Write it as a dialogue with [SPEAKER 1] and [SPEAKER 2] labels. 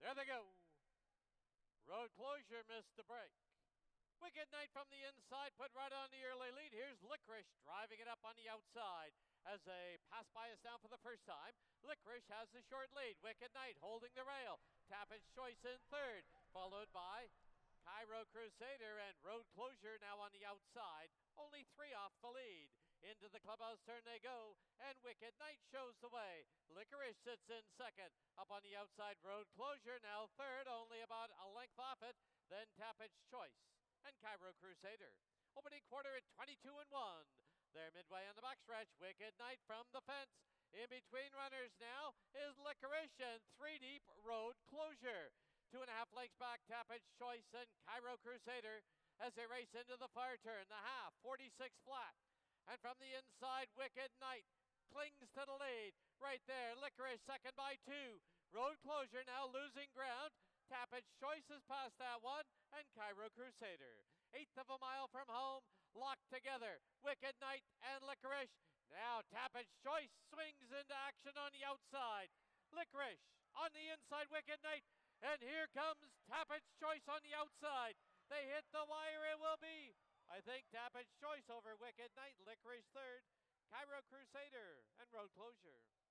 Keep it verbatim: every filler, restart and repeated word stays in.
[SPEAKER 1] There they go. Road Closure missed the break. Wicked Knight from the inside put right on the early lead. Here's Licorice driving it up on the outside as they pass by us now for the first time. Licorice has the short lead. Wicked Knight holding the rail. Tappage Choice in third, followed by Cairo Crusader and Road Closure now on the outside. Only three off the lead. Into the clubhouse turn they go, and Wicked Knight shows the way. Licorice sits in second. Up on the outside, Road Closure now third, only about a length off it. Then Tappage Choice and Cairo Crusader. Opening quarter at twenty-two and one. They're midway on the backstretch. Wicked Knight from the fence. In between runners now is Licorice and three deep Road Closure. Two and a half lengths back, Tappage Choice and Cairo Crusader as they race into the far turn. The half, forty-six flat. And from the inside, Wicked Knight clings to the lead. Right there, Licorice second by two. Road Closure now losing ground. Tappage Choice has passed that one, and Cairo Crusader. Eighth of a mile from home, locked together. Wicked Knight and Licorice. Now Tappage Choice swings into action on the outside. Licorice on the inside, Wicked Knight. And here comes Tappage Choice on the outside. They hit the wire, it will be, I think, Tappage Choice over Wicked Knight. Licorice third, Cairo Crusader and Road Closure.